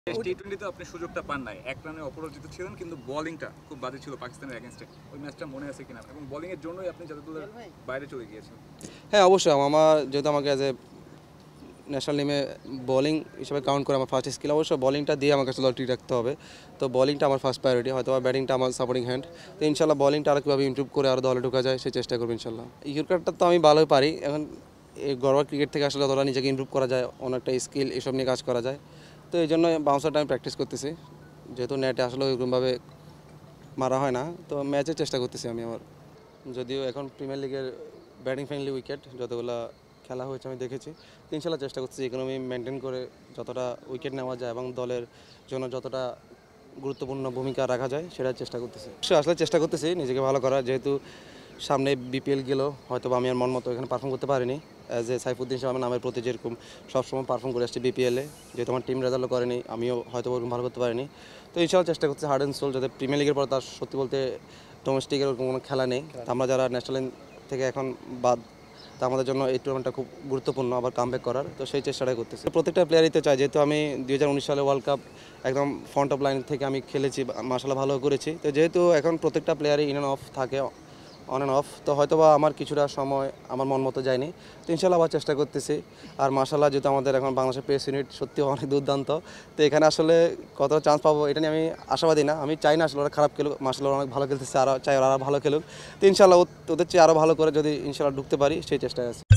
টি-20 তে আপনি সুযোগটা পান নাই, এক রানে অপরাজিত ছিলেন, কিন্তু বোলিংটা খুব বাজে ছিল পাকিস্তানের এগেইনস্টে। ওই ম্যাচটা মনে আছে কিনা, এবং বোলিং এর জন্যই আপনি জাতীয় দলের বাইরে চলে গিয়েছেন? হ্যাঁ, অবশ্যই আমার যেহেতু আমাকে অ্যাজ এ ন্যাশনাল টিমে বোলিং হিসেবে কাউন্ট করে আমার ফার্স্ট স্কিল, অবশ্যই বোলিংটা দিয়ে আমাকে আসলে ঠিক রাখতে হবে। তো বোলিংটা আমার ফার্স্ট প্রায়োরিটি, হয়তো ব্যাটিংটা আমার সাপোর্টিং হ্যান্ড। তো ইনশাল্লাহ বোলিংটা আরও কীভাবে ইমপ্রুভ করে আরও দলে ঢোকা যায় সেই চেষ্টা করবো ইনশাল্লাহ। ক্রিকেটটা তো আমি ভালোই পারি, এখন এই ঘরোয়া ক্রিকেট থেকে আসলে যতটা নিজেকে ইমপ্রুভ করা যায়, অনেকটা স্কিল এসব নিয়ে কাজ করা যায়। তো এই জন্য বাউন্সারটা আমি প্র্যাকটিস করতেছি, যেহেতু নেটে আসলে ওইরকমভাবে মারা হয় না, তো ম্যাচের চেষ্টা করতেছি আমি আমার। যদিও এখন প্রিমিয়ার লিগের ব্যাটিং ফ্রেন্ডলি উইকেট যতগুলো খেলা হয়েছে আমি দেখেছি, তো ইনশাল্লাহ চেষ্টা করছি ইকোনমি মেনটেন করে যতটা উইকেট নেওয়া যায় এবং দলের জন্য যতটা গুরুত্বপূর্ণ ভূমিকা রাখা যায় সেটার চেষ্টা করতেছি। আসলে চেষ্টা করতেছি নিজেকে ভালো করার, যেহেতু সামনে বিপিএল গেল, হয়তো আমি আর মন মতো এখানে পারফর্ম করতে পারিনি। অ্যাজ এ সাইফুদ্দিন হিসেবে আমার নামের প্রতি যেরকম সবসময় পারফর্ম করে আসছি বিপিএলে, যেহেতু আমার টিম রেজাল্টও করেনি, আমিও হয়তো ওরকম ভালো করতে পারিনি। তো ইনশাল্লাহ চেষ্টা করছি হার্ড অ্যান্ড সোল, যাতে প্রিমিয়ার লিগের পর তার সত্যি বলতে ডোমেস্টিকের ওরকম কোনো খেলা নেই। আমরা যারা ন্যাশনাল থেকে এখন বাদ, তা আমাদের জন্য এই টুর্নামেন্টটা খুব গুরুত্বপূর্ণ আবার কামব্যাক করার, তো সেই চেষ্টাটাই করতেছি। প্রত্যেকটা প্লেয়ারই তো চাই, যেহেতু আমি 2019 সালে ওয়ার্ল্ড কাপ একদম ফ্রন্ট অফ লাইন থেকে আমি খেলেছি, মাশাআল্লাহ ভালো করেছি। তো যেহেতু এখন প্রত্যেকটা প্লেয়ারই ইন অ্যান্ড অফ থাকে, অন অ্যান্ড অফ, তো হয়তো বা আমার কিছুটা সময় আমার মন মতো যায়নি, তো ইনশাল্লাহ আবার চেষ্টা করতেছি। আর মাশাআল্লাহ যেহেতু আমাদের এখন বাংলাদেশের পেস ইউনিট সত্যি অনেক দুর্দান্ত, তো এখানে আসলে কত চান্স পাবো এটা নিয়ে আমি আশাবাদী না। আমি চাই না আসলে ওরা খারাপ খেলুক, মাশাআল্লাহ অনেক ভালো খেলতেছে, চাই ওরা আরও ভালো খেলুক। তো ইনশাল্লাহ ওদের চেয়ে আরও ভালো করে যদি ইনশাল্লাহ ঢুকতে পারি সেই চেষ্টায় আছে।